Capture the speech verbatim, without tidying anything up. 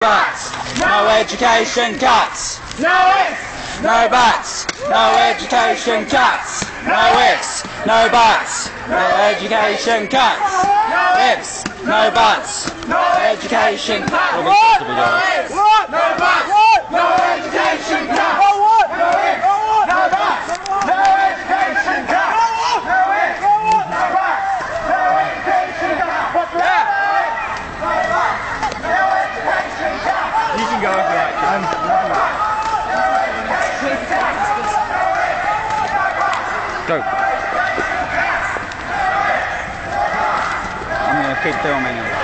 buts, no education cuts. No ifs, No buts, no education cuts. No ifs, no buts, no education cuts. no Ifs, no buts, no education cuts. What? No ifs, what? No buts, what? No education cuts. No what? No ifs, no what? No buts, no education cuts. No what? No ifs, no what? No buts, no education cuts. What's that? No buts, no education cuts. You can go if you like. Go. I'm going to keep filming it.